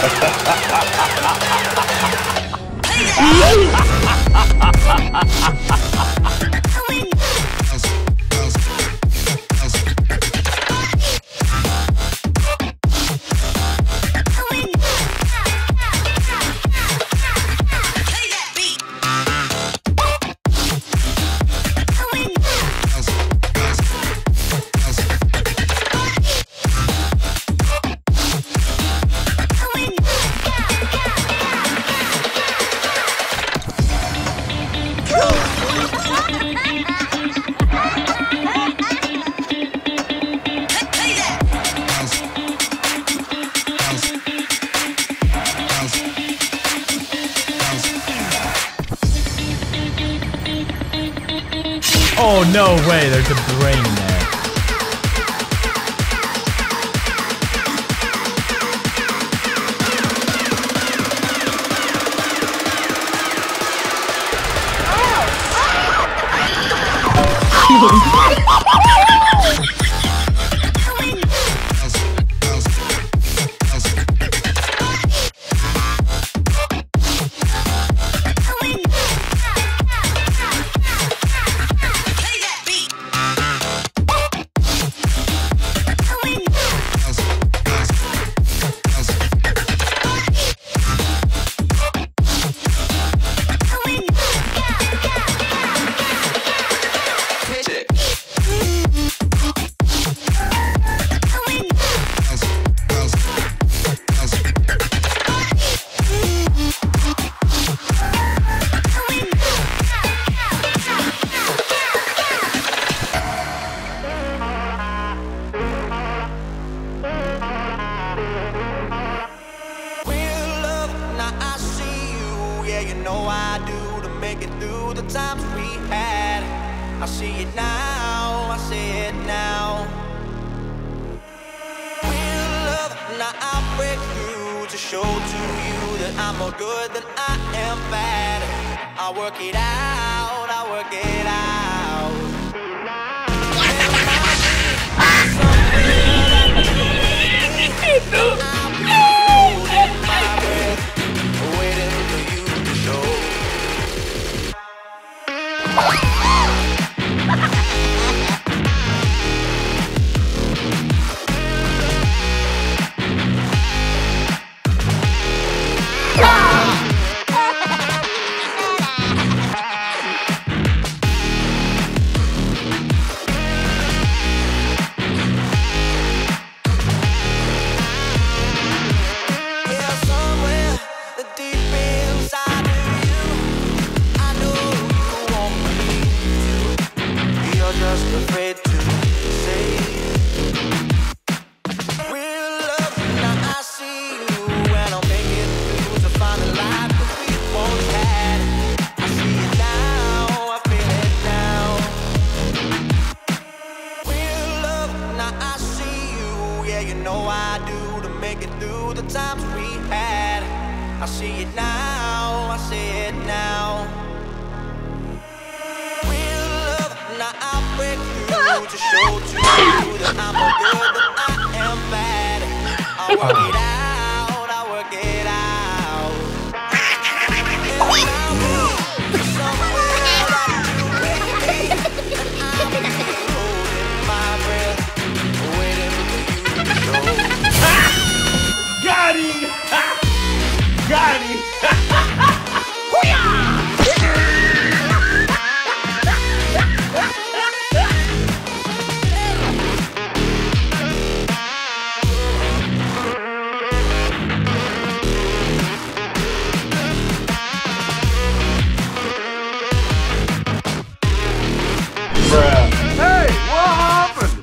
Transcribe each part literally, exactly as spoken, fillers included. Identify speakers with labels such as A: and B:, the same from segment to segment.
A: Oh, no way, there's a brain there.
B: I see it now, I see it now. Real love, now I break through to show to you that I'm more good than I am bad. I work it out, I work it out. Waiting for you to show. Afraid to say real love, now I see you and I'll make it through to find the life that we once had. I see it now, I feel it now. Real love, now I see you, yeah, you know I do, to make it through the times we had. I see it now, I see it now. Real love, now I break through to show to you that I'm more good than I am bad. I work it out, I work it out. And somewhere along the way, and I'll be holding my breath, waiting for you to show.
C: Got him! Got him!
D: Hey, what happened?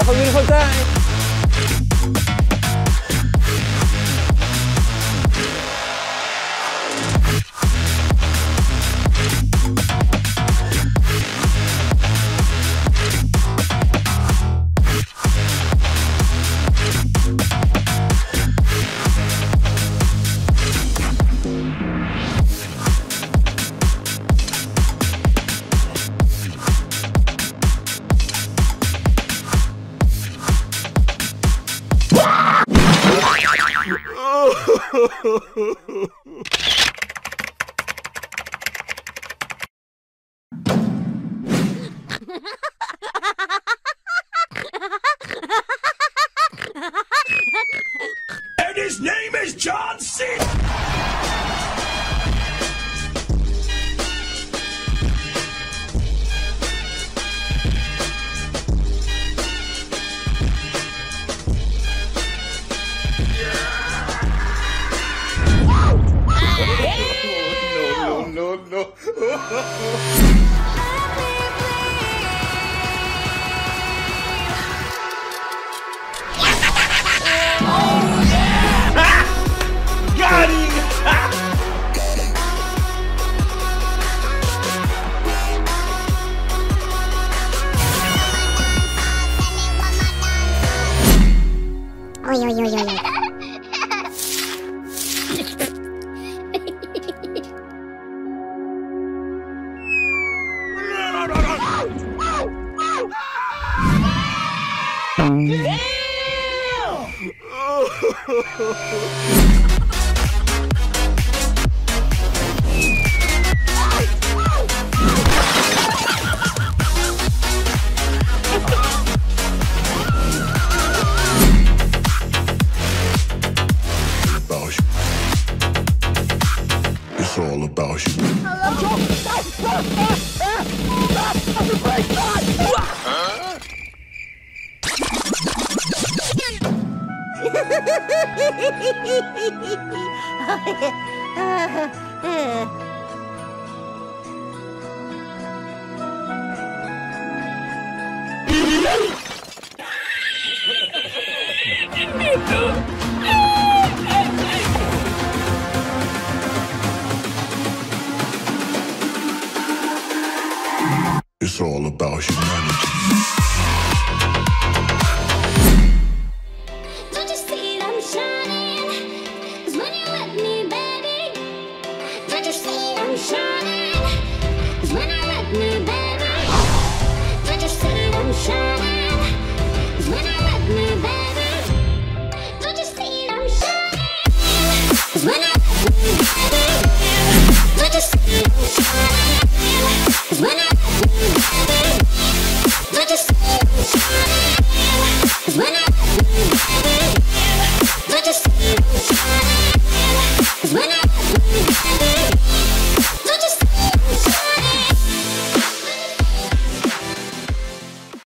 E: เขายืนเข้าใจ
C: And his name is John C.
D: No, no, no.
C: Got him!
F: Oi, oi, oi, oi, oi.
D: It's all about you. It's all about humanity.